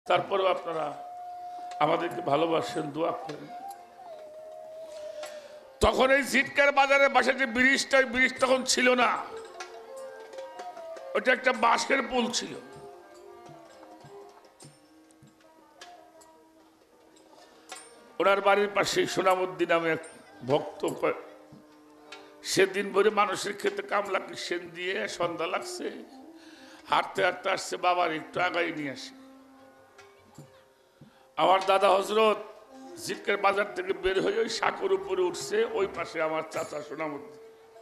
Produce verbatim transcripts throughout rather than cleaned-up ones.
তারপরেও আপনারা আমাদেরকে ভালোবাসেন, দোয়া করেন। তখন এই জিটকার বাজারের পাশে যে ব্রিজটা, ব্রিজ তখন ছিল না, ওটা একটা বাঁশের পুল ছিল। ওনার বাড়ির পাশে সোনামুদ্দিন নামে এক ভক্ত, সেদিন ভরে মানুষের খেতে কামলা কিসেন দিয়ে সন্ধ্যা লাগছে, হাঁটতে হাঁটতে আসছে, বাবার একটু আগাই নিয়ে আসে। আমার দাদা হজরত জিটকার বাজার থেকে বের হয়ে ওই সাঁকোর উপরে উঠছে, ওই পাশে আমার চাচা সোনামুদ্দিন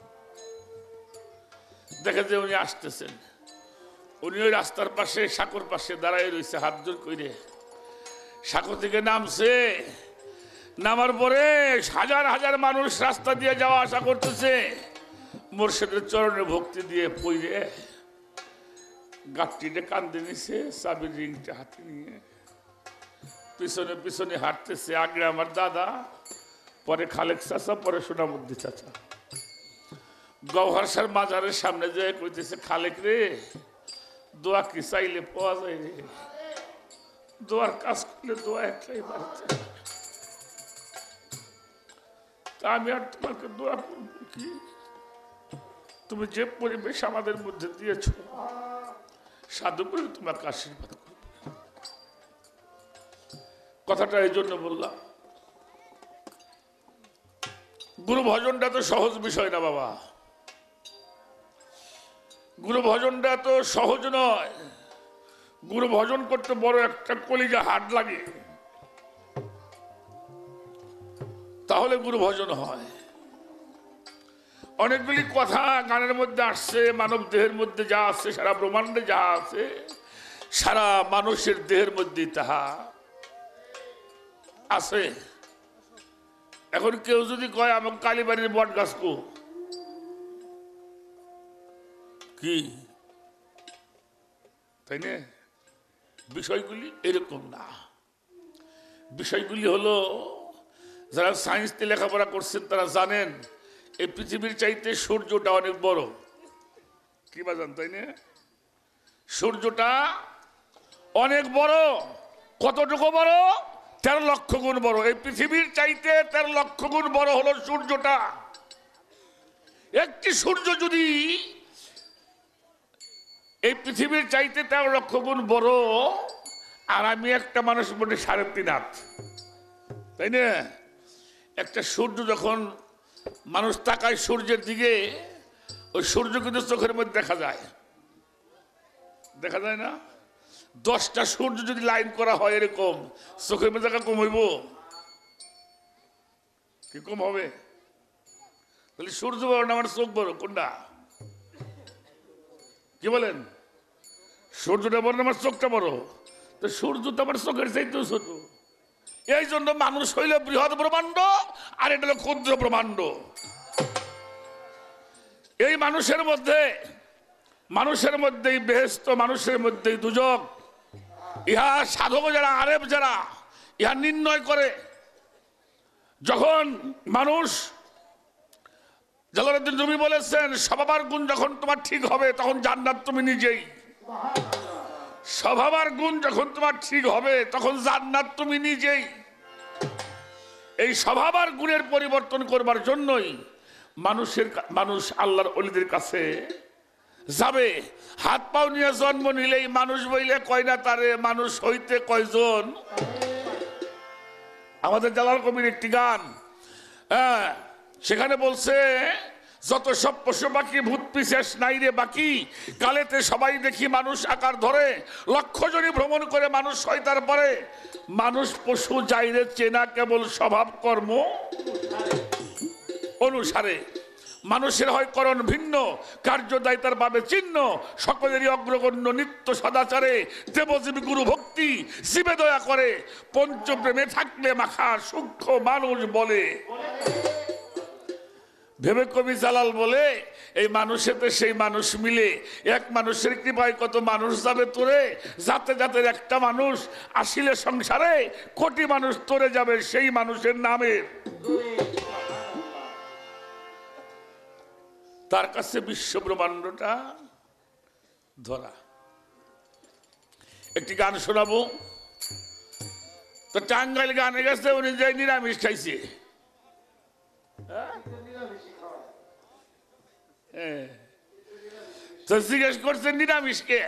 দেখে যে উনি আসতেছেন। উনি ওই রাস্তার পাশে সাঁকোর পাশে দাঁড়ায় রয়েছে, হাত জোর করে। সাঁকো থেকে নামছে, নামার পরে হাজার হাজার মানুষ রাস্তা দিয়ে যাওয়া আসা করতেছে। মোর্শেদের চরণে ভক্তি দিয়ে পইরে গাঁটটিতে কান্দে নিছে, চাবির রিংটা হাতে নিয়ে পিছনে পিছনে হাঁটতেছে। আগে আমার দাদা, পরে খালেক চাচা, পরে সোনামুদ্দি চাচা। গওহার শাহর মাজারের সামনে যেয়ে কইতেছে, খালেক রে, দোয়া কি চাইলে পাওয়া যায় রে, দোয়ার কাজ করলে দোয়া একলাই বাড়ছে। তা আমি আর তোমাকে দোয়া করব কি? তুমি যে পরিবেশ আমাদের মধ্যে দিয়েছ, সাধু করে তোমাকে আশীর্বাদ করবে। কথাটা এই জন্য বললাম, গুরু ভজনটা তো সহজ বিষয় না বাবা। গুরু ভজনটা তো সহজ নয়। গুরু ভজন করতে বড় একটা কলিজা হাট লাগে, তাহলে গুরু ভজন হয়। অনেকগুলি কথা গানের মধ্যে আসছে, মানব দেহের মধ্যে যা আছে, সারা ব্রহ্মাণ্ডে যা আছে, সারা মানুষের দেহের মধ্যে তাহা আছে। এখন কেউ যদি কয় আমার কালীবাড়ির বট গাছ কো, কি তাই না? বিষয়গুলি এরকম না। বিষয়গুলি হলো, যারা সায়েন্স নিয়ে লেখাপড়া করছেন তারা জানেন এই পৃথিবীর চাইতে সূর্যটা অনেক বড়। কি বাজান, তাই না? সূর্যটা অনেক বড়। কতটুকু বড়? তেরো লক্ষ গুণ বড়। এই পৃথিবীর চাইতে তেরো লক্ষ গুণ বড় হলো সূর্যটা। একটি সূর্য যদি এই পৃথিবীর চাইতে তেরো লক্ষ গুণ বড়, আর আমি একটা মানুষ বলি সাড়ে তিন হাত, তাই না? একটা সূর্য যখন মানুষ তাকায় সূর্যের দিকে, ওই সূর্য কিন্তু চোখের মধ্যে দেখা যায়, দেখা যায় না? দশটা সূর্য যদি লাইন করা হয় এরকম, চোখের মধ্যে দেখা কম হইব কি? কম হবে? তাহলে সূর্য বড় না আমার চোখ বড়? কোনটা? কি বলেন? সূর্যটা বড় না আমার চোখটা বড়? তো সূর্য তো আমার চোখের চাইতেও ছোট। এই জন্য মানুষ হইল বৃহৎ ব্রহ্মাণ্ড, আর এটা হলো ক্ষুদ্র ব্রহ্মাণ্ড। এই মানুষের মধ্যে মানুষের মধ্যেই বেহেশত, মানুষের মধ্যেই দুজক। ইহা সাধক যারা, আরেফ যারা, ইহা নির্ণয় করে। যখন মানুষ, জালালউদ্দিন রুমি বলেছেন, স্বভাবার গুণ যখন তোমার ঠিক হবে তখন জান্নাত তুমি নিজেই। স্বভাবার গুণ যখন তোমার ঠিক হবে তখন জান্নাত তুমি নিজেই। এই স্বভাবার গুণের পরিবর্তন করবার জন্যই মানুষের মানুষ আল্লাহর ওলিদের কাছে যাবে। হাত পাও নিয়ে জন্ম নিলেই মানুষ বইলে কয় না তারে, মানুষ হইতে কয়জন। আমাদের জালাল কবির একটি গান, হ্যাঁ, সেখানে বলছে, যত সব পশু পাখি ভূত পিশাচ নাই রে বাকি, কালেতে সবাই দেখি মানুষ আকার ধরে, লক্ষ জনই ভ্রমণ করে মানুষ হয় তারপরে, মানুষ পশু যাইরে চেনা কেবল স্বভাব কর্ম অনুসারে। মানুষের হয় করণ ভিন্ন, কার্য দায়িতার ভাবে চিহ্ন, সকলেরই অগ্রগণ্য নিত্য সদাচারে, দেবজীবী গুরু ভক্তি জীবে দয়া করে, পঞ্চপ্রেমে থাকলে মাখা সূক্ষ্ম মানুষ বলে। ভেবে কবি জালাল বলে, এই মানুষেতে সেই মানুষ মিলে, এক মানুষের কৃপায় কত মানুষ যাবে তোরে, যাতে যাতে একটা মানুষ আসিলে সংসারে, কোটি মানুষ তোরে যাবে সেই মানুষের নামে। তার কাছে বিশ্ব ব্রহ্মাণ্ডটা ধরা। একটি গান শোনাবো। তো টাঙ্গাইল গানে গেছে উনি যে নিরামিষ খাইছে তো জিজ্ঞেস করছে নিরামিষ কে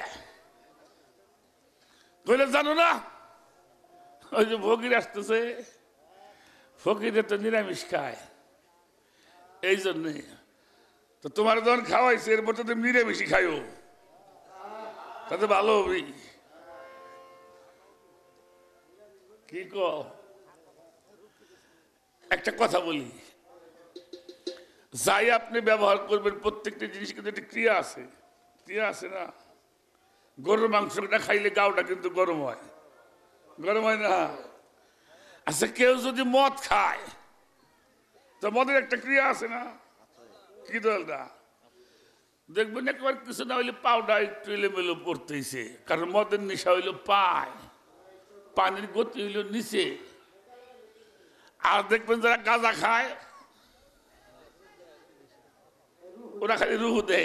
বলে জানো না ওই যে ফকির আসতেছে ফকিরে তো নিরামিষ খায় এই জন্যে তো তোমার যখন খাওয়াইছে এরপর তো তুমি নিরামিষই খাইও তাতে ভালো হবে কি ক একটা কথা বলি যাই আপনি ব্যবহার করবেন প্রত্যেকটা জিনিস কিন্তু একটা ক্রিয়া আছে ক্রিয়া আছে না গরুর মাংসটা খাইলে গাওটা কিন্তু গরম হয় গরম হয় না আচ্ছা কেউ যদি মদ খায় তো মদের একটা ক্রিয়া আছে না কি দলটা দেখবেন একবার কিছু না হইলে পাউডার একটু এলোমেলো পড়তেছে কারণ মদের নেশা হইলো পায় পানির গতি হইলো নিচে আর দেখবেন যারা গাঁজা খায় ওরা খালি রুহু দেয়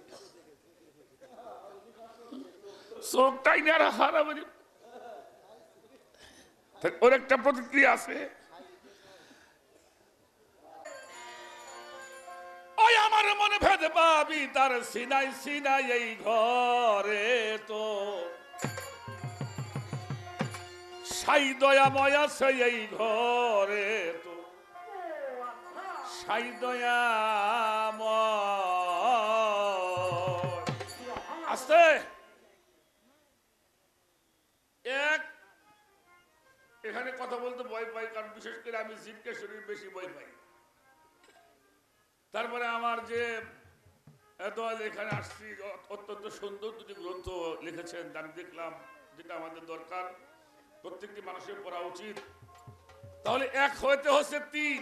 চোখটাই না হারাবারি ওর একটা প্রতিক্রিয়া আছে ওই আমার মনে ভেদে পাবি তার সিনাই সিনাই এই ঘরে তো সাই দয়াময় আছে এই ঘরে তো সাই দয়াময় আছে এক এখানে কথা বলতে ভয় পাই কারণ বিশেষ করে আমি জিজ্ঞে শরীর বেশি ভয় পাই তারপরে আমার যে দল এখানে আসছি অত্যন্ত সুন্দর দুটি গ্রন্থ লিখেছেন আমি দেখলাম যেটা আমাদের দরকার প্রত্যেকটি মানুষের পড়া উচিত তাহলে এক হইতে হচ্ছে তিন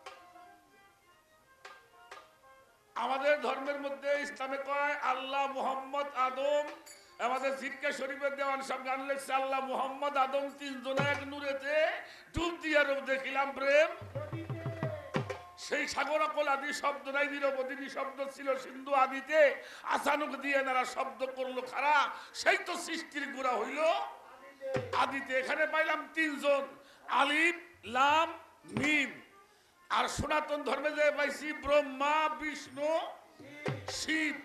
আমাদের ধর্মের মধ্যে ইসলামে কয় আল্লাহ মুহাম্মদ আদম আমাদের জিক্কা শরীফের দেওয়ান সব গান লেখছে আল্লাহ মুহাম্মদ আদম তিনজন এক নূরেতে ডুব দিয়া রূপ দেখিলাম প্রেম সেই সাগরকল আদি শব্দ নাই নিরবধি শব্দ ছিল সিন্ধু আদিতে আচানক দিয়ে তারা শব্দ করলো খারা সেই তো সৃষ্টির গোড়া হইল আদিতে এখানে পাইলাম তিনজন আলিফ লাম মিম আর সনাতন ধর্মে যে পাইছি ব্রহ্মা বিষ্ণু শিব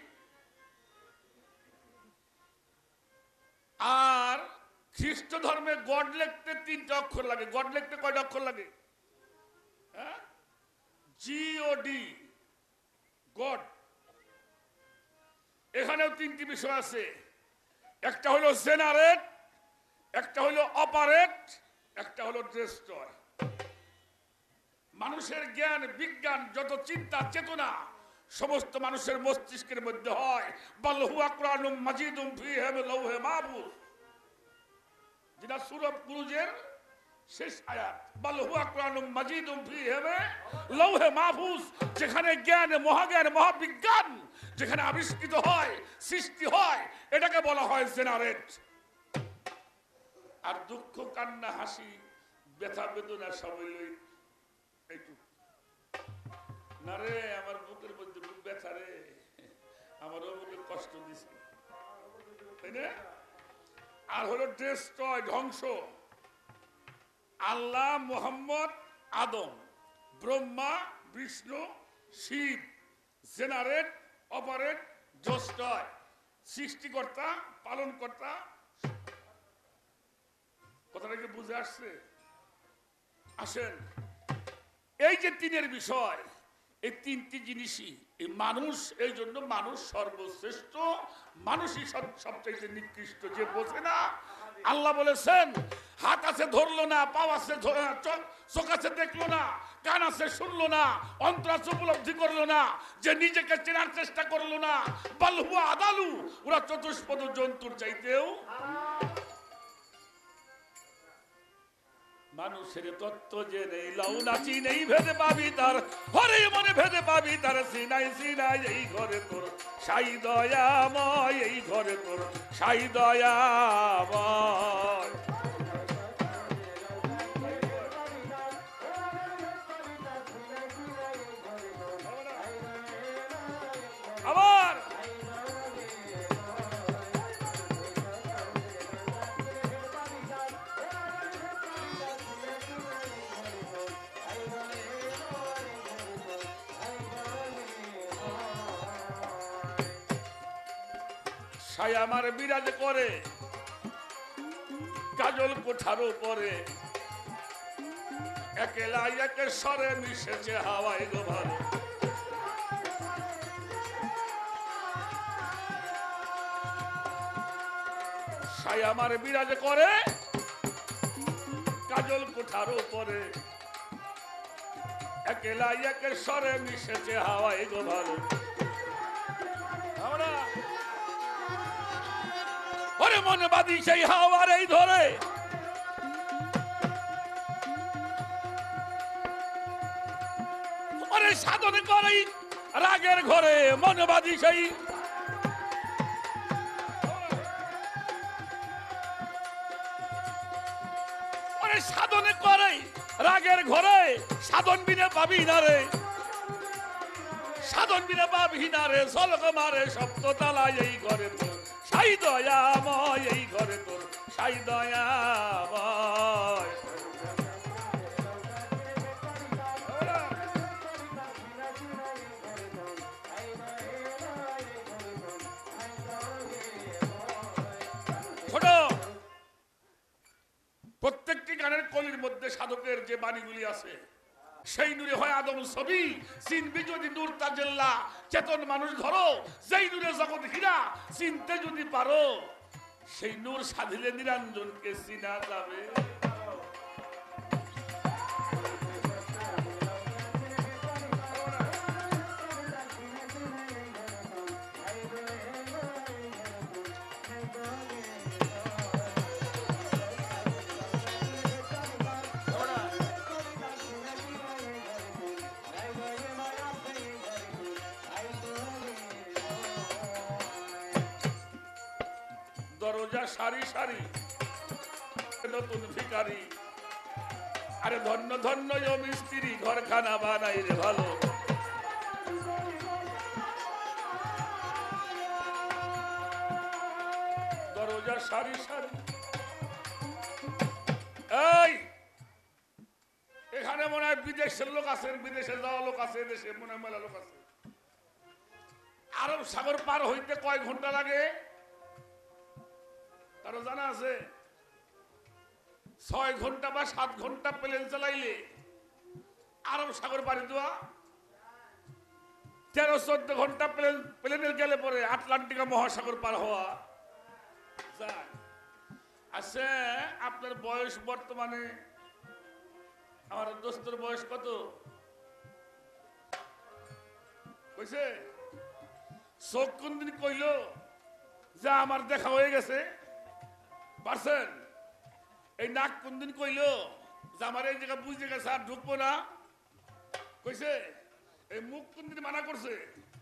আর খ্রিস্ট ধর্মে গড লিখতে তিনটা অক্ষর লাগে গড লিখতে কয়টা অক্ষর লাগে হ্যাঁ জি ও ডি গড এখানেও তিনটি বিষয় আছে একটা হলো জেনারেট একটা হলো অপারেট একটা হলো ডেস্ট্রয় মানুষের জ্ঞান বিজ্ঞান যত চিন্তা চেতনা সমস্ত মানুষের মস্তিষ্কের মধ্যে হয় বাল হুয়া কুরআনুম মাজিদুম ফিহি লাওহে মাহফুজ যেটা সূরা বুরুজের শেষ আয়াত বাল হুয়া কুরআনুম মাজিদুম ফিহি লাওহে মাহফুজ যেখানে জ্ঞান মহাজ্ঞান মহাবিজ্ঞান যেখানে আবিষ্কৃত হয় সৃষ্টি হয় এটাকে বলা হয় জেনারেট আর দুঃখ কান্না হাসি ব্যথা বেদনা সবই এইটুকু না রে আমার বুকের মধ্যে বুক ব্যথা রে আমার বুকে কষ্ট দিছে তাই না আর হলো ডেস্ট্রয় ধ্বংস Allah Muhammad Adam Brahma Vishnu Shiva generate operate destroy সৃষ্টিকর্তা পালনকর্তা কথাটা কি বুঝে আসছে আসেন এই যে তিনের বিষয় এই তিনটি জিনিসই এই মানুষ এই জন্য মানুষ সর্বশ্রেষ্ঠ মানুষই সবচেয়ে নিকৃষ্ট যে বোঝে না আল্লাহ বলেছেন হাত আছে ধরলো না পাও আছে চোখ আছে দেখলো না কান আছে শুনলো না অন্তর আছে উপলব্ধি করলো না যে নিজেকে চেনার চেষ্টা করলো না বাল হুয়া আদালু ওরা চতুষ্পদ জন্তুর চাইতেও মানুষের তত্ত্ব যে নেই লাউ নাচি নেই ভেদে পাবি তার হরে মনে ভেদে পাবি তার সিনাই সিনাই এই ঘরে তোর সাই দয়াময় এই ঘরে তোর সাই দয়াময় আবার সাই আমার বিরাজ করে কাজল কোঠার উপরে একেলা একে স্বরে মিশেছে হাওয়ায় গো ভালো সাই আমার বিরাজ করে কাজল কোঠার উপরে একেলা একে স্বরে মিশেছে হাওয়ায় গো ভালো আমরা ওরে মনে বাদি সেই হাওয়ার এই ধরে ওরে সাধন করে রাগের ঘরে মনে বাদি সেই ওরে সাধন করে রাগের ঘরে সাধন বিনে পাবি না রে সাধন বিনে পাবি না রে ঝলক মারে সপ্ততলা এই ঘরে তোর সাই দয়াময় এই ঘরে তোর সাই দয়াময় ছোট প্রত্যেকটি গানের কলির মধ্যে সাধকের যে বাণীগুলি আছে সেই নূরে হয় আদম ছবি চিনবি যদি নূর তাজেল্লা চেতন মানুষ ধরো যেই নূরে জগৎ হীরা চিনতে যদি পারো সেই নূর সাধিলে নিরঞ্জনকে চিনা যাবে দরজা সারি সারি নতুন ভিখারি আরে ধন্য ধন্য মিস্ত্রি ঘরখানা বানাই রে ভালো দরজা সারি সারি এই এখানে মনে হয় বিদেশের লোক আছেন বিদেশে যাওয়া লোক আছে দেশে মনে হয় মেলা লোক আছে আরব সাগর পার হইতে কয় ঘন্টা লাগে কারো জানা আছে ছয় ঘন্টা বা সাত ঘন্টা প্লেন চালাইলে আরব সাগর পাড়ি দেওয়া তেরো চোদ্দ ঘন্টা প্লেন প্লেনের গেলে পরে আটলান্টিকা মহাসাগর পার হওয়া আছে আপনার বয়স বর্তমানে আমার দোস্তের বয়স কত কইছে চোখ কোন দিন কইল যা আমার দেখা হয়ে গেছে পারছেন এই নাক কোন দিন কইল যে আমার এই জায়গা বুঝতে গেছে আর ঢুকবো না কইছে এই মুখ কোন দিন মানা করছে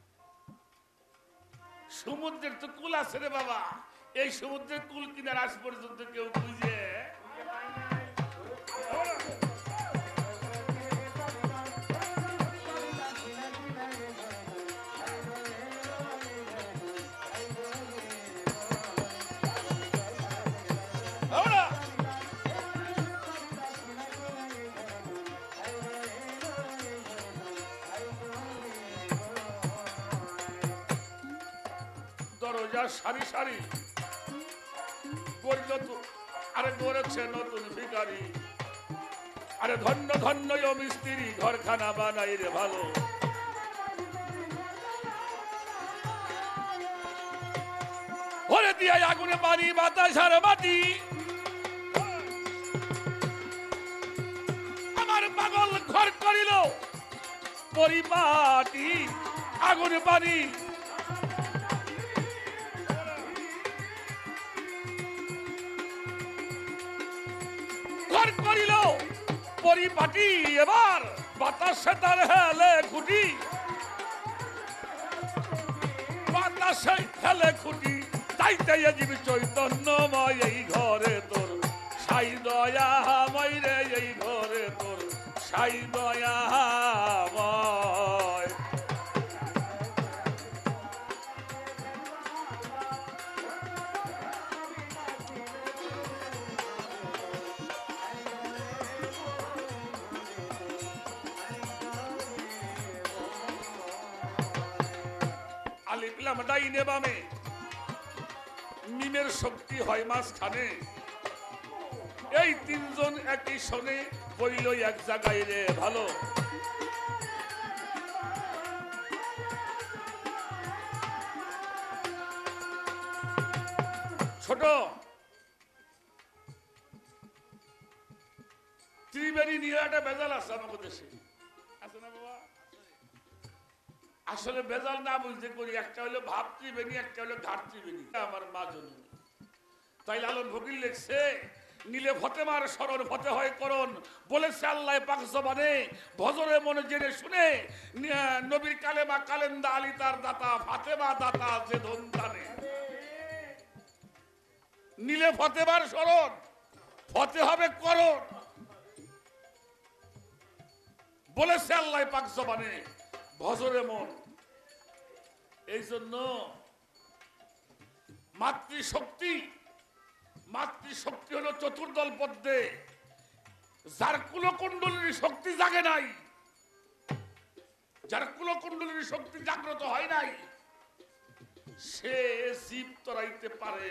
সমুদ্রের তো কুল আছে রে বাবা এই সমুদ্রের কুল কিনার আজ পর্যন্ত কেউ বুঝে দরজা সারি সারি আরে গড়েছে নতুন ভিখারি আরে ধন্য ধন্য মিস্ত্রি ঘরখানা বানাই রে ভালো ওরে দিয়া আগুনে পানি বাতাস আর মাটি আমার পাগল ঘর করিল পরিপাটি আগুনে পানি করিল পরিপাটি এবার বাতাসে তার হেলে খুঁটি বাতাসে হেলে খুঁটি তাইতে জীব চৈতন্যময় এই ঘরে তোর সাই দয়াময় রে এই ঘরে তোর সাই দয়াময় ডাইনে বামে তিনজনের শক্তি হয় মাঝখানে, এই তিনজন একই শোনে বইল এক জায়গায় রে ভালো। ছোট ত্রিবেণী নিয়ে একটা বেজাল আছে আমাদের দেশে, আছে না বাবা? আসলে বেজাল না বুঝতে করি, একটা হলো ভাব ত্রিবেণী, একটা হলো ঘাট ত্রিবেণী। আমার মা জননী তাই লালন ফকির লিখছে, নীলে ফতেমার স্মরণ ফতে হয় করণ, বলেছে আল্লাহ পাক জবানে, ভজরে মনে জেনে শুনে, নবীর কালেমা কালেন্দা আলী তার দাতা, ফাতেমা দাতা যে ধন জানে। নীলে ফতেমার স্মরণ ফতে হবে করণ, বলেছে আল্লাহ পাক জবানে, ভজরে মন। এই জন্য মাতৃশক্তি, মাতৃশক্তি হলো চতুর্দল পদ্মে, যার কুলকুণ্ডলীর শক্তি জাগে নাই, যার কুলকুণ্ডলীর শক্তি জাগ্রত হয় নাই, সে জীব তরাইতে পারে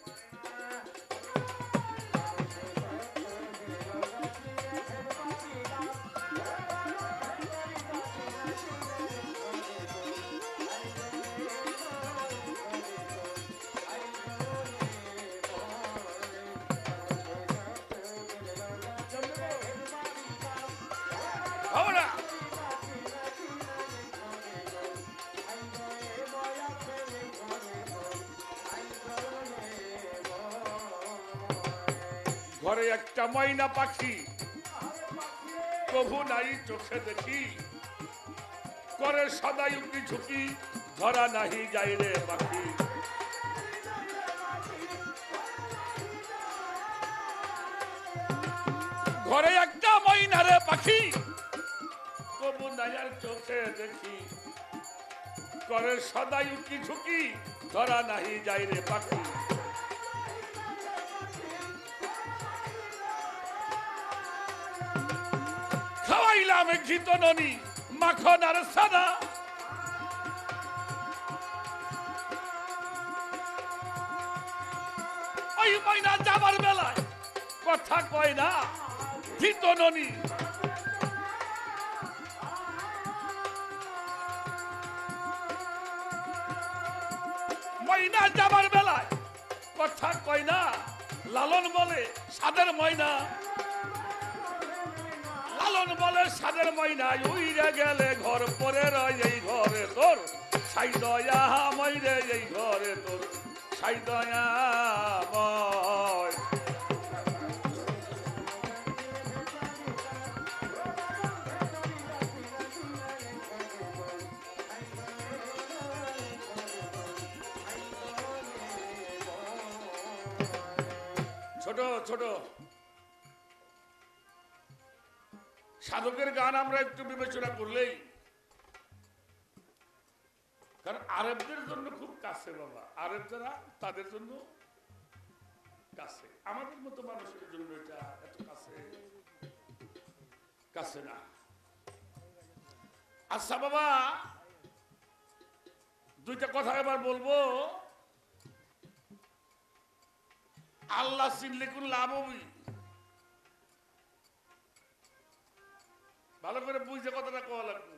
ঘরে একটা ময়না পাখি, প্রভু নাই চোখে দেখি, করে সদাই উকি ঝুঁকি, ধরা নাহি যাই রে পাখি। ঘরে একটা ময়না রে পাখি, প্রভু নাই আর চোখে দেখি, করে সদাই উকি ঝুঁকি, ধরা নাহি যাই রে পাখি। খাওয়াইলাম ঘিত ননি মাখন আর সাদা, ওই ময়না যাবার বেলায় কথা কয় না ঘিত ননি। ময়না যাবার বেলায় কথা কয় না, লালন বলে সাদের ময়না, লালন বলে সাদের ময়না উইরে গেলে ঘর পরে রয়, এই ঘরে তোর সাই দয়া ময়রে, এই ঘরে তোর সাই দয়া ময়। ছোট ছোট সাধকের গান আমরা একটু বিবেচনা করলেই, কারণ আরবদের জন্য খুব কাছে বাবা, আরব যারা তাদের জন্য কাছে, আমাদের মতো মানুষের জন্য এটা এত কাছে কাছে না। আচ্ছা বাবা, দুইটা কথা এবার বলবো। আল্লাহ চিনলে কোন লাভ হবে? ভালো করে বুঝে কথাটা কওয়া লাগবে।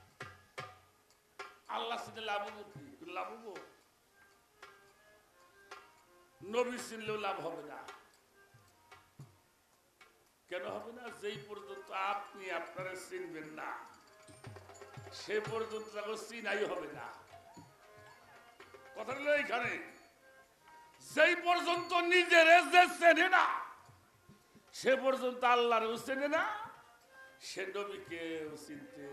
আল্লাহ চিনলে লাভ হবো কি? লাভ হবো? নবী চিনলেও লাভ হবে না। কেন হবে না? যেই পর্যন্ত আপনি আপনারা চিনবেন না, সে পর্যন্ত চিনাই হবে না। কথা হলো এইখানে, যেই পর্যন্ত নিজের যে চেনে না, সে পর্যন্ত আল্লাহরও চেনে না, সে নবীকে চিনতে।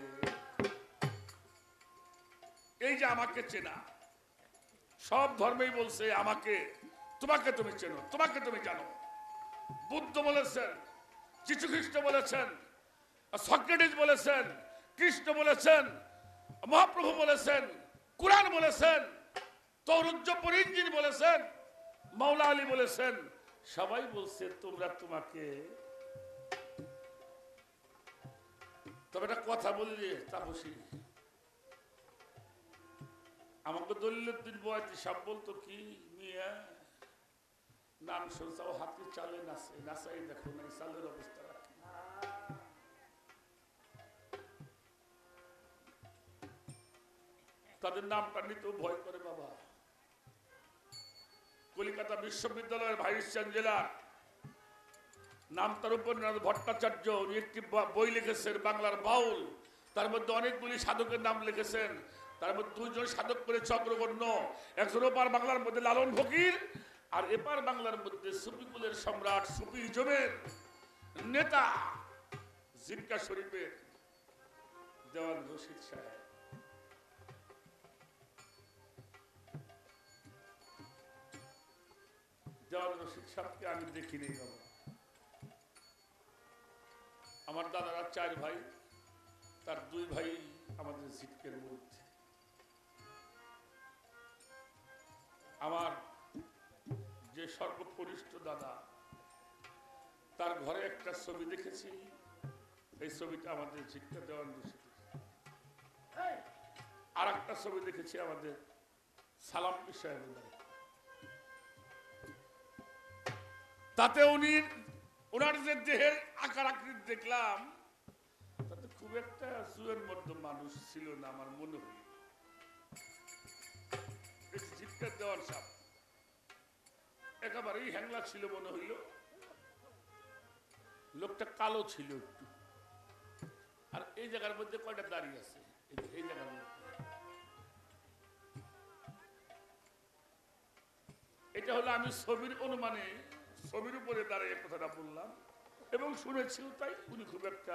এই যে আমাকে চেনা, সব ধর্মেই বলছে আমাকে, তোমাকে তুমি চেনো, তোমাকে তুমি জানো। বুদ্ধ বলেছেন, যীশু খ্রিস্ট বলেছেন, সক্রেটিস বলেছেন, কৃষ্ণ বলেছেন, মহাপ্রভু বলেছেন, কুরআন বলেছেন, তৌরুজ্জপুর ইঞ্জিন বলেছেন, মাওলা আলী বলেছেন, সবাই বলছে তোমরা তোমাকে। তবে একটা কথা বললি তাপসী, আমাকে দলিলুদ্দিন বয়াতি সাহেব বলতো কি, মিয়া নাম শুনছাও হাতি চালে নাচে, নাচাই দেখো না চালের অবস্থা রাখি। তাদের নামটা নিতেও ভয় করে বাবা। কলিকাতা বিশ্ববিদ্যালয়ের ভাইস চ্যান্সেলর নাম তার উপেন্দ্রনাথ ভট্টাচার্য, উনি একটি বই লিখেছেন বাংলার বাউল, তার মধ্যে অনেকগুলি সাধকের নাম লিখেছেন। তার মধ্যে দুইজন সাধক করে চক্রবর্ণ, একজন ওপার বাংলার মধ্যে লালন ফকির, আর এপার বাংলার মধ্যে সুফিকুলের সম্রাট সুফিজমের নেতা জিনকা শরীফের দেওয়ান রশিদ সাহেব। দেওয়ান রশিদ সাহেবকে আমি দেখিনি বাবা। আমার দাদারা চার ভাই, তার দুই ভাই আমাদের জিটকের মধ্যে। আমার যে সর্বকনিষ্ঠ দাদা, তার ঘরে একটা ছবি দেখেছি, এই ছবিটা আমাদের জিটকা দেওয়ান রশিদ। আর একটা ছবি দেখেছি আমাদের সালাম পীর সাহেবের, তাতে উনি ওনার যে দেহের আকার আকৃতি দেখলাম, তাতে খুব একটা সুয়ের মধ্যে মানুষ ছিল না আমার মনে হল। জিটকার দেওয়ান সাহেব একেবারেই হ্যাংলা ছিল মনে হইল। লোকটা কালো ছিল একটু, আর এই জায়গার মধ্যে কয়টা দাঁড়িয়ে আছে, এই জায়গার মধ্যে। এটা হলো আমি ছবির অনুমানে, ছবির উপরে দাঁড়িয়ে কথাটা বললাম এবং শুনেছিও তাই। উনি খুব একটা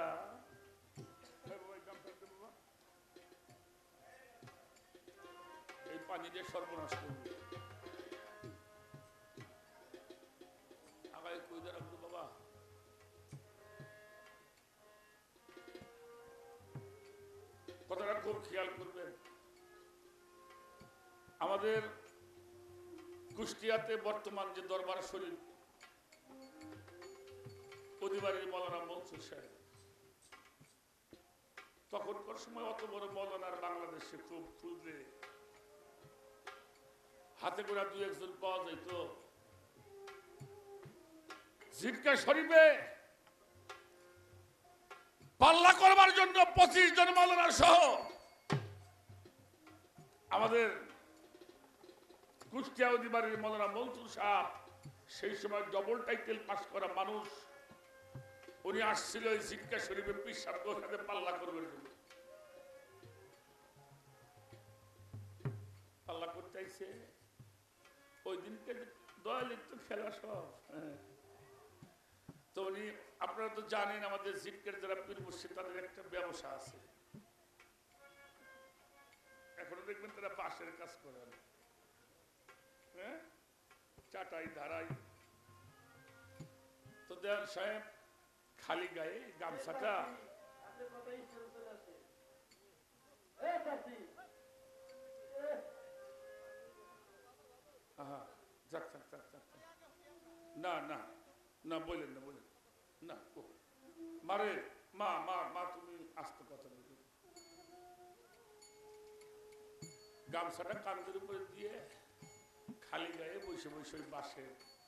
এই পানি দিয়ে সর্বনাশ করবে। আগায় কই রাখবো বাবা, কথাটা খুব খেয়াল করবেন। আমাদের কুষ্টিয়াতে বর্তমান যে দরবার শরীফ পরিবারের মৌলানা মনসুর সাহেব, তখনকার সময় অত বড় মৌলানার বাংলাদেশে খুব খুঁজলে হাতে গোনা দুই একজন পাওয়া যেত। জিটকা শরীফে পাল্লা করবার জন্য পঁচিশ জন মৌলানা সহ আমাদের কুষ্টিয়া অধিবারের মৌলানা মনসুর সাহেব, সেই সময় ডবল টাইটেল পাস করা মানুষ, উনি আসছিল এই জিটকা শরীফে পীর সাহেবের সাথে পাল্লা করবার জন্য। পাল্লা করতে আইছে ওই দিনকে দয়ালের তো খেলা সব। তো উনি, আপনারা তো জানেন আমাদের জিটকের যারা পীর মুর্শিদ তাদের একটা ব্যবসা আছে, এখনো দেখবেন তারা বাঁশের কাজ করেন, হ্যাঁ, চাটাই ধারাই। তো দেওয়ান সাহেব খালি গায়ে গামছাটা না না না বলেন না বলেন না, মারে মা মা মা তুমি আস্তে কথা বলবে। গামছাটা কাঁধের উপরে দিয়ে খালি গায়ে বসে বসে বাসে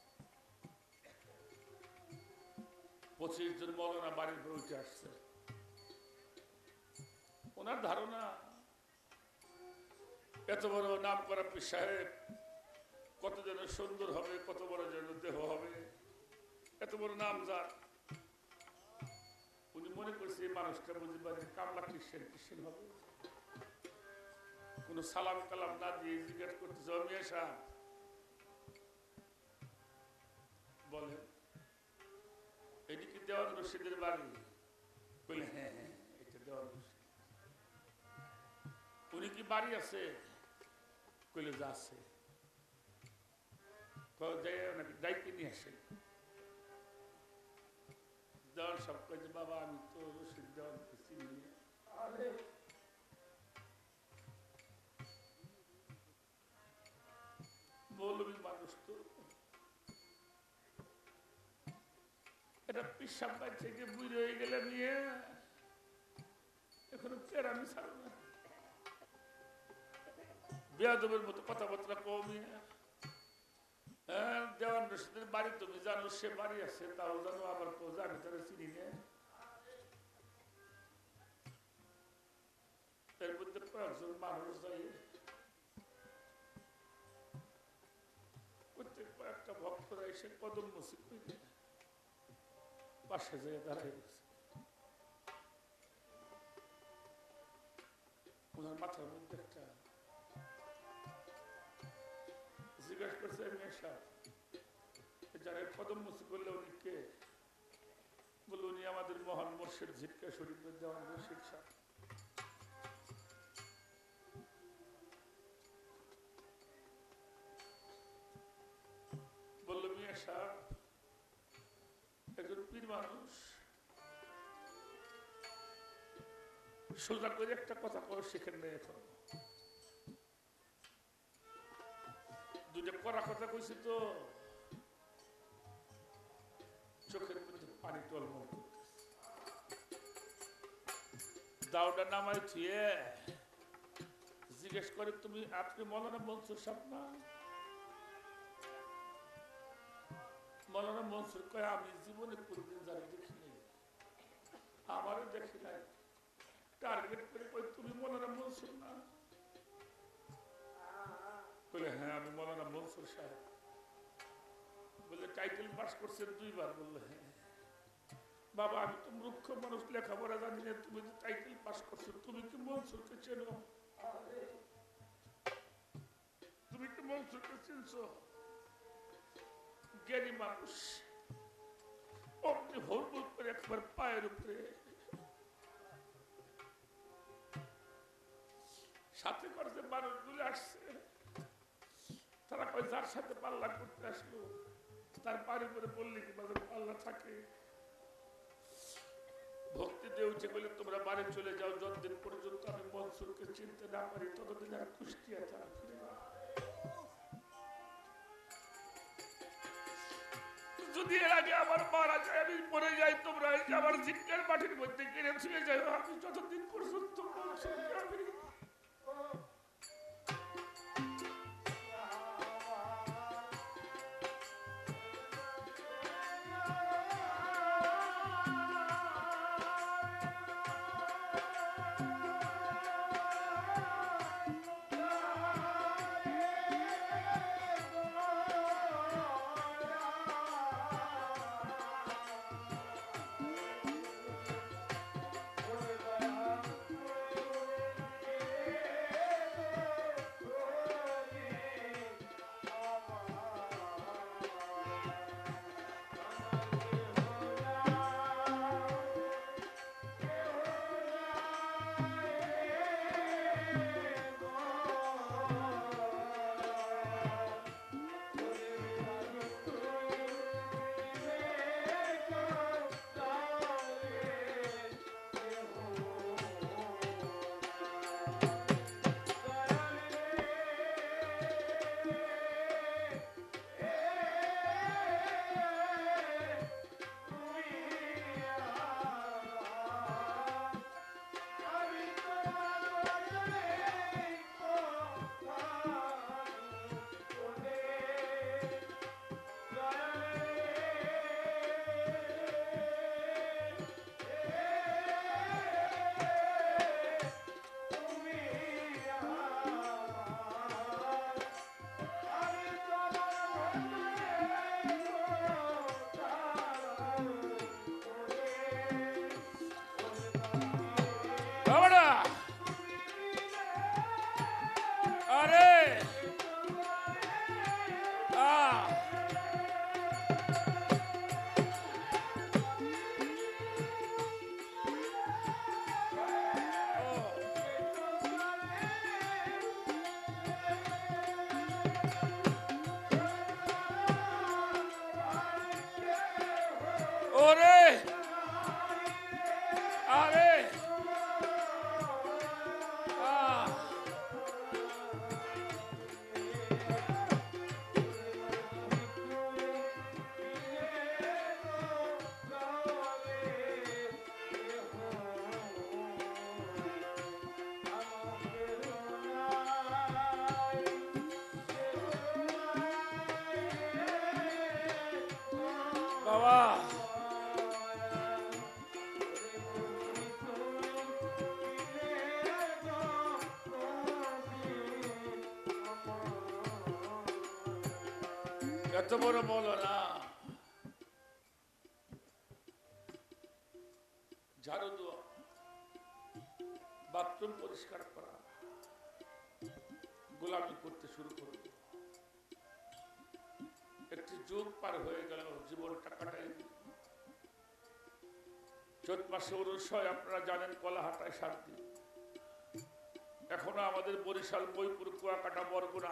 পঁচিশ জন মৌলানা বাড়ির উপরে উঠে আসছে। ওনার ধারণা এত বড় নাম করা পীর সাহেব কত যেন সুন্দর হবে, কত বড় যেন দেহ হবে, এত বড় নাম যার। উনি মনে করছে এই মানুষটা বুঝতে পারে কামলা খ্রিস্টান খ্রিস্টান হবে। কোন সালাম কালাম না দিয়ে জিজ্ঞেস করতেছে, মিয়া সাহেব বলেন এদিকে দেওয়ান রশিদের বাড়ি? বলে হ্যাঁ হ্যাঁ এটা দেওয়ান রশিদ। উনি কি বাড়ি আছে? কইলে যা আছে। ডাইকে নিয়ে আসে। দেওয়ান সব কয়েছে, বাবা আমি তো রশিদ দেওয়ানকে চিনি। মৌলবী মানুষ তো, এটা পিসাব বাড়ি থেকে বুঝে হয়ে গেলে নিয়ে এখনো কেরামি ছাড়ো না, বেয়াদবের মতো কথাবার্তা কমিয়ে হ্যাঁ, দেওয়ান রশিদের বাড়ি তুমি জানো, সে বাড়ি আছে, তাও জানো, আবার কেউ জানি তারা চিনি না। এর মধ্যে কয়েকজন মানুষ যায়, প্রত্যেক কয়েকটা ভক্তরা এসে কদম মুসি করে পাশে যেয়ে দাঁড়াই গেছে। ওনার মাথার মধ্যে একটা জিজ্ঞাসা করছে, মেশা যারা কদম মুসি করলে উনি কে? বলে উনি আমাদের মহান মুর্শিদ ঝিটকা শরীফের দেওয়ান রশিদ সাহেব। বলল, মিয়া সাহেব একজন পীর মানুষ, সোজা করে একটা কথা কর শিখেন না, এখন দুটা কড়া কথা কইছি তো চোখের মধ্যে পানি টলমল করতেছে। দাওটা নামায় থুয়ে জিজ্ঞেস করে, তুমি আপনি মৌলানা মনসুর সাহেব না? মৌলানা মনসুর কয়, আমি জীবনে কোনদিন যারা দেখিনি, আমারও দেখি নাই। টার্গেট করে কই, তুমি মৌলানা মনসুর না? বলে, হ্যাঁ আমি মৌলানা মনসুর সাহেব। বলে, টাইটেল পাস করছেন দুইবার? বললে, হ্যাঁ। বাবা আমি তো মূর্খ মানুষ, লেখাপড়া জানি না, তুমি তো টাইটেল পাস করছো, তুমি কি মনসুরকে চেনো? তুমি কি মনসুরকে চিনছো? জ্ঞানী মানুষ অমনি হরবুল করে একবার পায়ের উপরে, সাথে করে যে মানুষগুলো আসছে তারা কয়, যার সাথে পাল্লা করতে আসলো তার পায়ের উপরে বললে কি পাল্লা থাকে? ভক্তি দিয়ে উঠে বলে, তোমরা বাড়ি চলে যাও, যতদিন পর্যন্ত আমি মনসুরকে চিনতে না পারি ততদিন আর কুষ্টিয়া তারা ফিরে না। যদি এর আগে আমার মারা যায়, আমি মরে যাই, তোমরা আমার জিজ্ঞার মাটির মধ্যে গেড়ে ছুঁয়ে যাই, আমি যতদিন পর্যন্ত মনসুরকে আমি এত বড় মৌলানা ঝাড়ু দেওয়া, বাথরুম পরিষ্কার করা, গোলামি করতে শুরু করল। একটি যুগ পার হয়ে গেল, জীবনটা কাটাই। চৈত মাসে উরুষ হয়, আপনারা জানেন, কলাহাটায় সাত দিন। এখনো আমাদের বরিশাল, বইপুর, কুয়াকাটা, বরগুনা,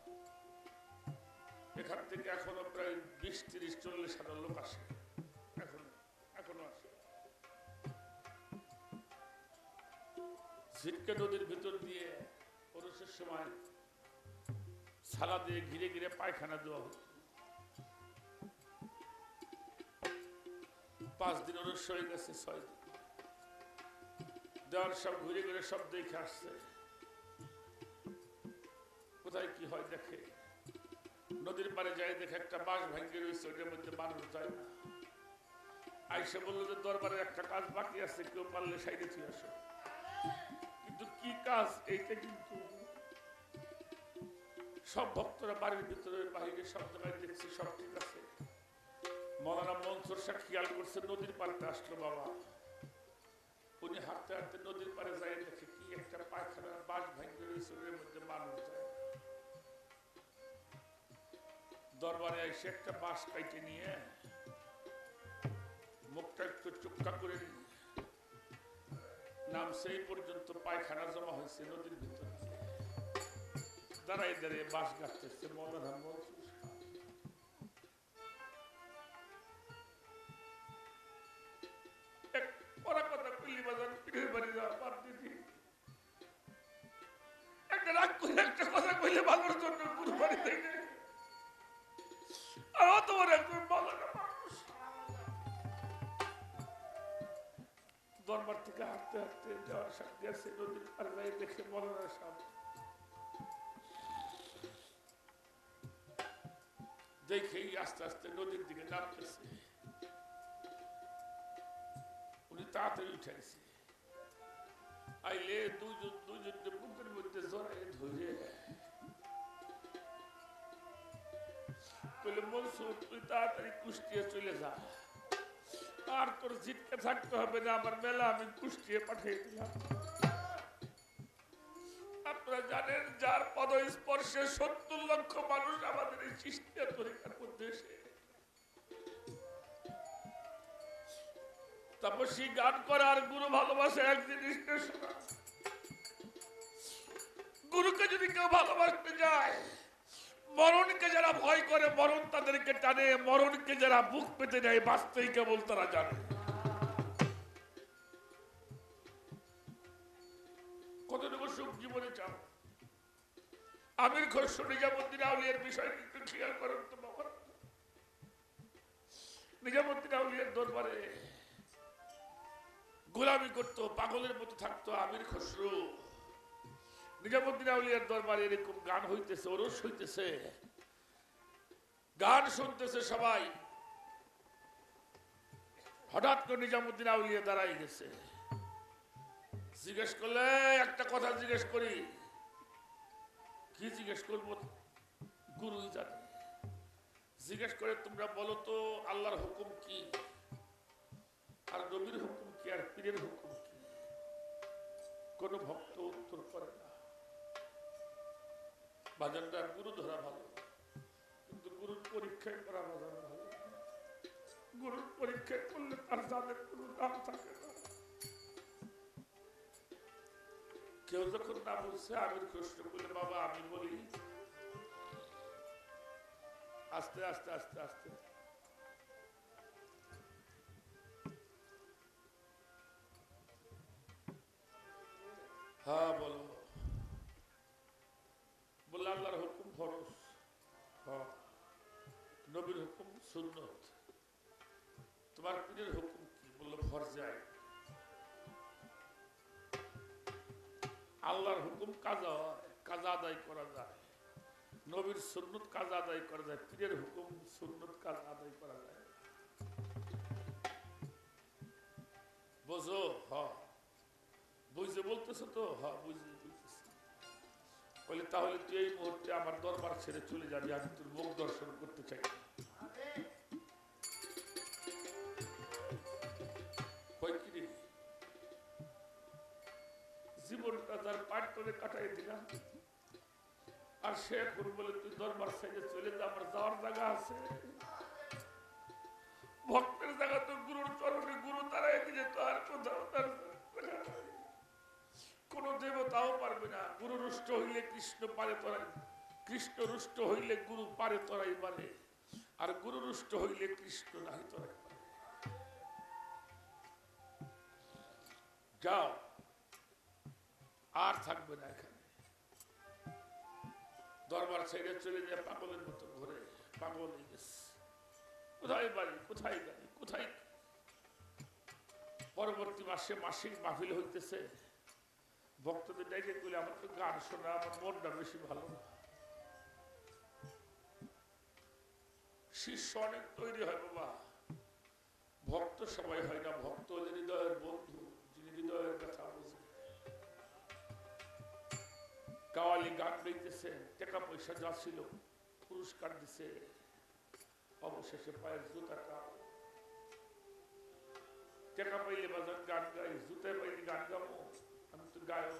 এখান থেকে এখনো প্রায় বিশ তিরিশ চল্লিশ হাজার লোক আসে, এখনো এখনো আসে। ঝিটকা নদীর ভিতর দিয়ে পুরুষের সময় ছালা দিয়ে ঘিরে ঘিরে পায়খানা দেওয়া হতো। পাঁচ দিন অনুষ্ঠ হয়ে গেছে, ছয় দিন দেওয়ার সব ঘুরে ঘুরে সব দেখে আসছে, কোথায় কি হয় দেখে। নদীর পারে যায়, দেখে একটা বাঁশ ভাঙ্গি রয়েছে, ওইটার মধ্যে মানুষ যায় না। আইসা বললো যে দরবারে একটা কাজ বাকি আছে, কেউ পারলে সাইডে তুই আসো। কিন্তু কি কাজ এইটা কিন্তু সব ভক্তরা বাড়ির ভিতরে বাহিরে সব জায়গায় দেখছি, সব ঠিক আছে। মৌলানা মনসুর শাহ খেয়াল করছে, নদীর পাড়তে আসলো বাবা। উনি হাঁটতে হাঁটতে নদীর পাড়ে যায়, দেখে কি একটা পায়খানার বাঁশ ভাঙ্গি রয়েছে, ওর মধ্যে মানুষ যায়। দরবারে এসে একটা বাঁশ কাইটে নিয়ে মুখটা একটু চুপকা করে নিয়ে নাম সেই পর্যন্ত পায়খানা জমা হয়েছে নদীর ভিতরে। দাঁড়াই দাঁড়িয়ে বাঁশ গাছতেছে মৌলানা মনসুর শাহ। ওরা কথা পিলি বাজার পিঠের বাড়ি যাওয়া বাদ দিদি, একটা রাগ করে একটা কথা কইলে ভালোর জন্য কুরবানি দেয় না। আর অত বড় একজন মৌলানা মানুষ দরবার থেকে হাঁটতে হাঁটতে যাওয়ার সাথে আছে নদীর পার যাই, দেখে মৌলানা সাহেব দেখেই আস্তে আস্তে নদীর দিকে নামতেছে। উনি তাড়াতাড়ি উঠেছে, আইলে দুজন দুজন বুকের মধ্যে জড়াই ধরে বলে, মনসুর তুই তাড়াতাড়ি কুষ্টিয়া চলে যা, আর তোর জিতকে থাকতে হবে না, আমার মেলা আমি কুষ্টিয়া পাঠিয়ে দিলাম। আপনারা জানেন, যার পদ স্পর্শে সত্তর লক্ষ মানুষ আমাদের এই চিশতিয়া তরিকার মধ্যে এসে তাপসী গান করার গুরু ভালোবাসা এক জিনিসটা শোনা। গুরুকে যদি কেউ ভালোবাসতে যায়, মরণকে যারা ভয় করে মরণ তাদেরকে টানে, মরণকে যারা বুক পেতে নেয় বাঁচতেই কেবল তারা জানে। কতটুকু সুখ জীবনে চাও? আমির খসরু নিজামুদ্দিন আউলিয়ার বিষয় একটু খেয়াল করেন তো বাবা। নিজামুদ্দিন আউলিয়ার দরবারে গোলামি করতো, পাগলের মতো থাকতো আমির খসরু। নিজামুদ্দিন আউলিয়ার দরবারে এরকম গান হইতেছে, ওরস হইতেছে, গান শুনতেছে সবাই। হঠাৎ করে নিজামুদ্দিন আউলিয়া দাঁড়াই গেছে। জিজ্ঞেস করলে, একটা কথা জিজ্ঞেস করি। কি জিজ্ঞেস করবো? গুরুই জানে। জিজ্ঞেস করে, তোমরা বলো তো আল্লাহর হুকুম কি, আর নবীর হুকুম কি, আর পীরের হুকুম কি? কোন ভক্ত উত্তর করে না। বাজানদার গুরু ধরা ভালো, কিন্তু গুরুর পরীক্ষায় করা বাজার ভালো। গুরুর পরীক্ষায় করলে তার যাদের কোনো দাম থাকে না। কেউ যখন না বলছে, আমির খসরু বলে, বাবা আমি বলি, আস্তে আস্তে আস্তে আস্তে হ্যাঁ বলো। বললে আল্লাহর হুকুম ফরজ, হ্যাঁ। নবীর হুকুম সুন্নত, তোমার পীরের হুকুম কি? বললো ফরজাই। আল্লাহর হুকুম কাজা হয়, কাজা আদায় করা যায়। নবীর সুন্নত কাজা আদায় করা যায়, পীরের হুকুম সুন্নত কাজা আদায় করা যায়। বোঝো? হ বুঝে বলতেছো তো? হ্যাঁ বুঝে বলতেছি। বলে তাহলে তুই এই মুহূর্তে আমার দরবার ছেড়ে চলে যাবি, আমি তোর মুখ দর্শন করতে চাই। জীবনটা তার পাঠ করে কাটাই দিলাম, আর সে এখন বলে তুই দরবার ছেড়ে চলে যা, আমার যাওয়ার জায়গা আছে। ভক্তের জায়গা তো গুরুর চরণে, গুরু তারাই দিলে তো আর কোথাও তার কোন দেবতাও পারবে না। গুরু রুষ্ট হইলে কৃষ্ণ পারে তরাই, কৃষ্ণ রুষ্ট হইলে গুরু পারে তরাই মানে, আর গুরু রুষ্ট হইলে কৃষ্ণ নাহি তরাই মানে। যাও, আর থাকবে না এখানে। দরবার ছেড়ে চলে যায় পাগলের মতো ঘুরে, পাগল হয়ে গেছে। কোথায় বাড়ি, কোথায় গাড়ি, কোথায়। পরবর্তী মাসে মাসিক মাহফিল হইতেছে, ভক্তদের ডেকে কইলে আমার তো গান শোনা, আমার মনটা বেশি ভালো না। শিষ্য অনেক তৈরি হয় বাবা, ভক্ত সবাই হয় না। ভক্ত হলেন হৃদয়ের বন্ধু, যিনি হৃদয়ের কথা বুঝে। কাওয়ালি গান গাইতেছে, টাকা পয়সা যা ছিল পুরস্কার দিছে, অবশেষে পায়ের জুতাটা। টাকা পাইলে বাজার গান গাই, জুতায় পাইলে গান গাবো, আমি তো গায়ক।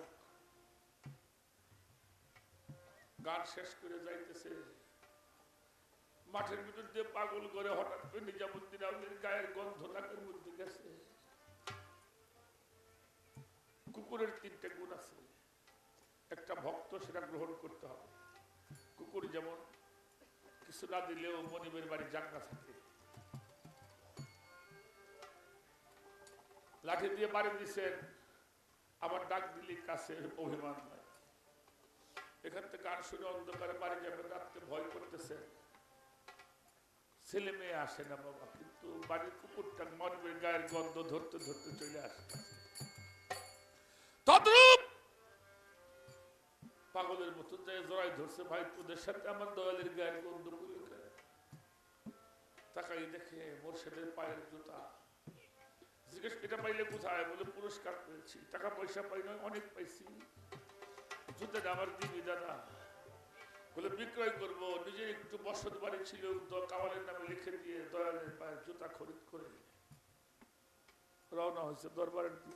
গান শেষ করে যাইতেছে, মাঠের ভিতর দিয়ে পাগল করে হঠাৎ করে নিজামুদ্দিন আউলির গায়ের গন্ধ নাকের মধ্যে গেছে। কুকুরের তিনটে গুণ আছে, একটা ভক্ত সেটা গ্রহণ করতে হবে। কুকুর যেমন কিছু না দিলেও মনিবের বাড়ি জাগনা থাকে, লাঠি দিয়ে বাড়ি দিচ্ছেন, আবার ডাক দিলে কাছে অভিমান নাই। এখান থেকে গান শুনে অন্ধকারে বাড়ি যাবেন, রাত্রে ভয় করতেছে, ছেলে মেয়ে আসে না বাবা, কিন্তু বাড়ির কুকুরটা মনিবের গায়ের গন্ধ ধরতে ধরতে চলে আসে। তদ্রূপ পাগলের মতো যায় জড়াই ধরছে, ভাই তোদের সাথে আমার দয়ালের গায়ের গন্ধ করে তাকাই দেখে মোর্শেদের পায়ের জুতা। জিজ্ঞেস এটা পাইলে কোথায়? বলে পুরস্কার পেয়েছি, টাকা পয়সা পাই নয়, অনেক পাইছি, জুতাটা আমার দিবি দাদা। বলে বিক্রয় করবো, নিজের একটু বসত বাড়ি ছিল, কাওয়ালের নামে লিখে দিয়ে দয়ালের পায়ের জুতা খরিদ করে রওনা হয়েছে দরবারের দিক।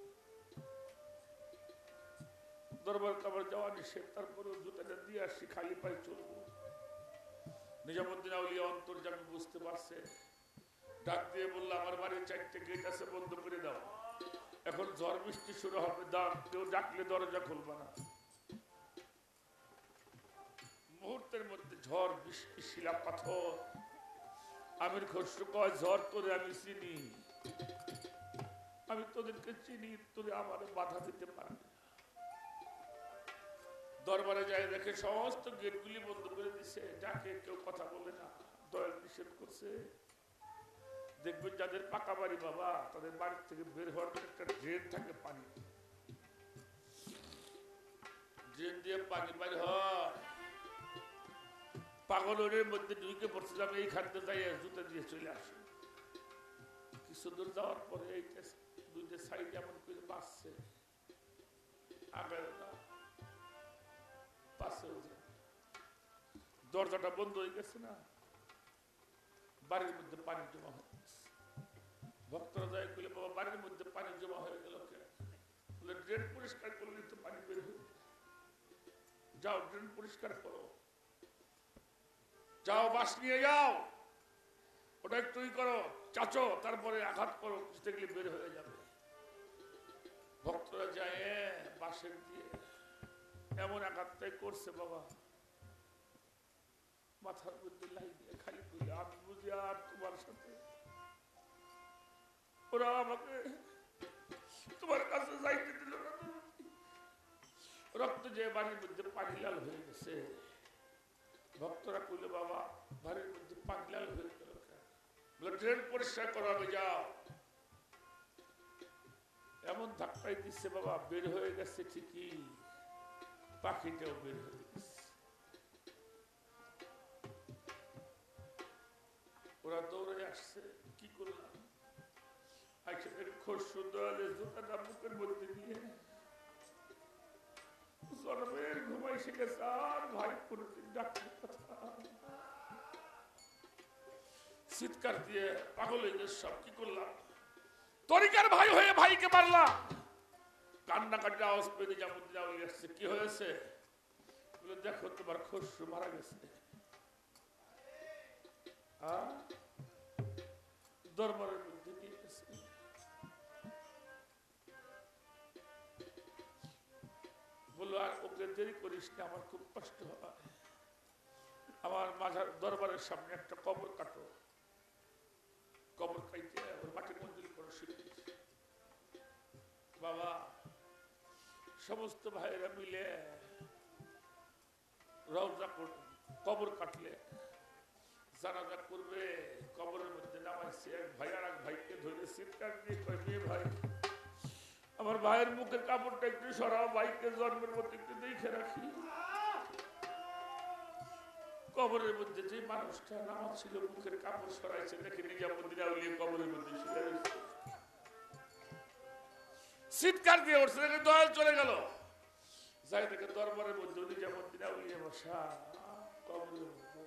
দরবার কাবার যাওয়া নিষেধ, তারপরে জুতাটা দিয়ে আসছি, খালি পায়ে চলবো। নিজামুদ্দিন আউলিয়া অন্তর্যামী বুঝতে পারছে, ডাক দিয়ে বললো আমার বাড়ির চারটে গেট আছে, বন্ধ করে দাও, এখন ঝড় বৃষ্টি শুরু হবে, কেউ ডাকলে দরজা খুলবে না। মুহূর্তের মধ্যে ঝড় বৃষ্টি, শিলা পাথর। আমির খসরু কয় ঝড় তোরে আমি চিনি, আমি তোদেরকে চিনি, তোরে আমার বাধা দিতে পারবি না। দরবারে যায় দেখে সমস্ত গেটগুলি বন্ধ করে দিছে, যাকে কেউ কথা বলে না, দয়াল নিষেধ করছে। দেখবেন যাদের পাকা বাড়ি বাবা, তাদের বাড়ি থেকে বের হওয়ার একটা ড্রেন থাকে, পানি ড্রেন দিয়ে পানি বের হয়। পাগলের মধ্যে ঢুকে পড়ছে, আমি এইখান থেকে যাই জুতা দিয়ে চলে আসি। কিছু দূর যাওয়ার পরে এইটা দুইটা সাইড এমন করে বাঁচছে, আগে না পাশে দরজাটা বন্ধ হয়ে গেছে না, বাড়ির মধ্যে পানি জমা হয়ে গেছে। ভক্তরা যায় কইলে বাবা বাড়ির মধ্যে পানি জমা হয়ে গেল কেন? বলে ড্রেন পরিষ্কার করলে তো পানি বের হয়ে, যাও ড্রেন পরিষ্কার করো, যাও বাস নিয়ে যাও, ওটা একটু ই করো, চাচো, তারপরে আঘাত করো, দেখলে বের হয়ে যাবে। ভক্তরা যায় বাসের দিয়ে এমন আঘাতটাই করছে বাবা, মাথার মধ্যে লাই দিয়ে খালি বলে আমি বুঝি আর তোমার সাথে, ওরা আমাকে তোমার কাছে যাইতে দিল না। রক্ত যে বাড়ির মধ্যে পানি লাল হয়ে গেছে। ভক্তরা কইলে বাবা বাড়ির মধ্যে পানি লাল হয়ে গেল, ড্রেন পরিষ্কার করাবে যাও। এমন ধাক্কাই দিচ্ছে বাবা, বের হয়ে গেছে ঠিকই, পাখিটাও বের হয়ে গেছে। ওরা দৌড়ে আসছে, কি করলাম? খসরু দয়ালের জুতাটা বুকের মধ্যে দিয়ে জন্মের ঘুমাই এসে গেছে, আর ভাই কোনদিন ডাক্তার কথা চিৎকার দিয়ে পাগল হয়ে গেছে সব। কি করলাম? তরিকার ভাই হয়ে ভাইকে মারলাম। কান্নাকাটি আওয়াজ পেয়ে নিজামুদ্দিন আউলি আসছে। কি হয়েছে? বলে দেখো তোমার খসরু মারা গেছে। দরবারের মধ্যে নিয়ে গেছে। বললো আর ওকে দেরি করিস না, আমার খুব কষ্ট হয়। আমার মাঝার দরবারের সামনে একটা কবর কাটো। কবর কাইতে ওর মাটির মন্দির করে শিখেছি। বাবা সমস্ত ভাইয়েরা মিলে রওজা কবর কাটলে জানাজা করবে, কবরের মধ্যে নামাইছে। এক ভাই আর এক ভাইকে ধরে চিৎকার দিয়ে কয়, মেয়ে ভাই আমার ভাইয়ের মুখের কাপড়টা একটু সরাও, ভাইকে জন্মের মধ্যে একটু দেখে রাখি। কবরের মধ্যে যে মানুষটা নামাজ ছিল মুখের কাপড় সরাইছে দেখে নিজামুদ্দিন আউলিয়া কবরের মধ্যে শুয়ে রয়েছে। চিৎকার দিয়ে উঠছে, দয়াল চলে গেল। যাই দেখে দরবারের মধ্যে নিজামুদ্দিন আউলিয়া বসা কবরের মধ্যে।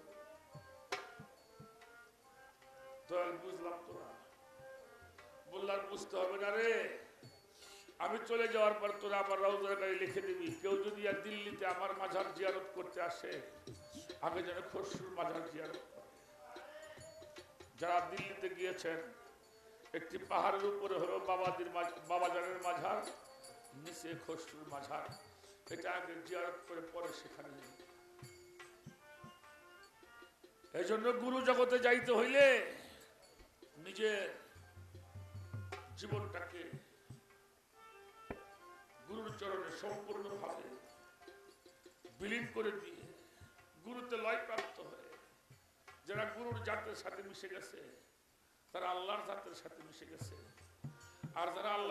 দয়াল বুঝলাম তো না। বললাম বুঝতে হবে না রে, আমি চলে যাওয়ার পর তোরা আমার রওজার গাড়ি লিখে দিবি। কেউ যদি আর দিল্লিতে আমার মাজার জিয়ারত করতে আসে আগে যেন খসরুর মাজার জিয়ারত করে। যারা দিল্লিতে গিয়েছেন একটি পাহাড়ের উপরে হলো বাবাজির বাবাজানের মাজার, নিচে খসরুর মাজার। এটা আগে জিয়ারত করে পরে সেখানে যাবে। এই জন্য গুরু জগতে যাইতে হইলে নিজের জীবনটাকে গুরুর চরণে সম্পূর্ণভাবে বিলীন করে দিয়ে গুরুতে লয় প্রাপ্ত হয়ে যারা গুরুর জাতের সাথে মিশে গেছে তারা আল্লাহর জাতের সাথে মিশে গেছে। আর যারা আল্লাহ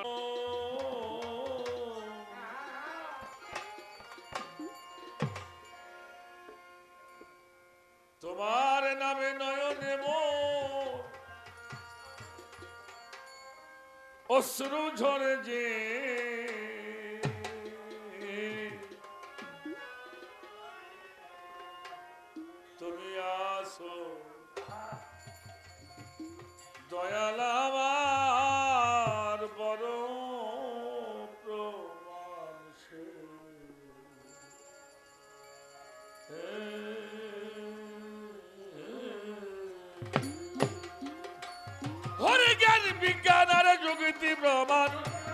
তোমার নামে নয়নে মোর অশ্রু ঝরে যে তুমি আসো দয়াল আমার বড় প্রমাণ সে। হরে জ্ঞান বিজ্ঞান আর যুক্তি প্রমাণ,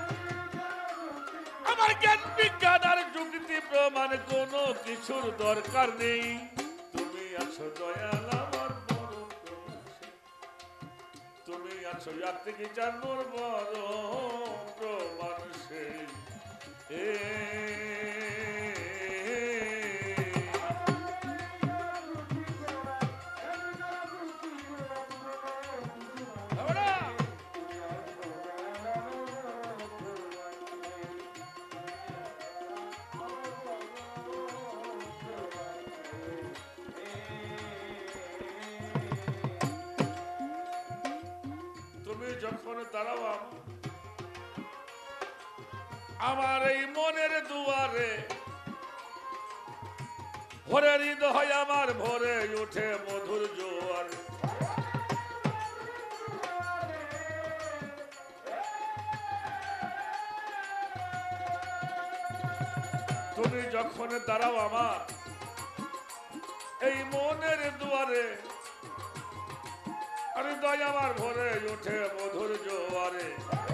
আমার জ্ঞান বিজ্ঞান আর যুক্তি প্রমাণ কোনো কিছুর দরকার নেই। তুমি আছো দয়াল আমার বড় প্রমাণ সে। তুমি আছো ইয়াত্রিক জানোর বড় প্রমাণ সে। এ যখন দাঁড়াও আমার এই মনের দুয়ারে, ভরে হৃদয় আমার ভরে উঠে মধুর জোয়ার। তুমি যখন দাঁড়াও আমার এই মনের দুয়ারে, হৃদয় আমার ভরে উঠে মধুর জোয়ারে।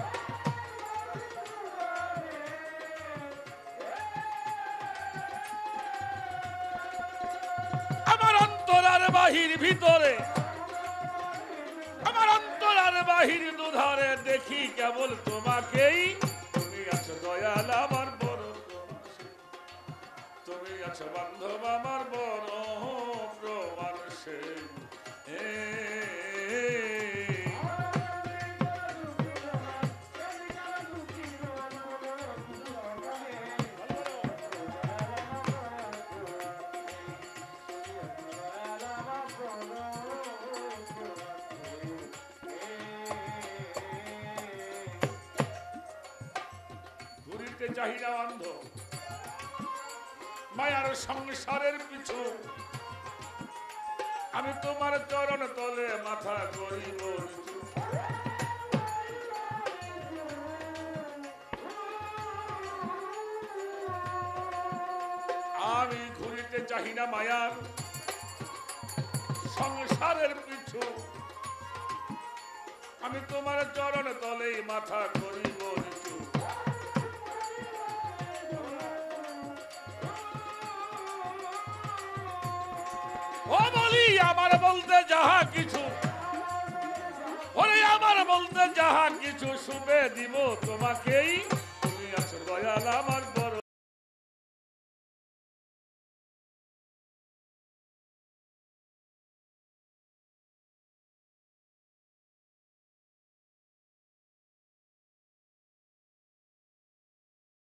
আমার অন্তরার বাহির ভিতরে, আমার অন্তরার বাহির দুধারে দেখি কেবল তোমাকেই। তুমি আছো দয়াল আমার বড় প্রমাণ সে। তুমি আছো বান্ধব আমার বড় প্রমাণ সে। ঘুরিতে চাহিদা অন্ধ মায়ার সংসারের পিছু আমি তোমার চরণ তলে মাথা করিব নিচু। আমি ঘুরিতে চাহি না মায়ার সংসারের পিছু আমি তোমার চরণ তলে মাথা করিব নিচু। ও বলি আমার বলতে যাহা কিছু ওরে আমার বলতে যাহা কিছু শুভে দিব তোমাকেই তুমি আছো দয়াল আমার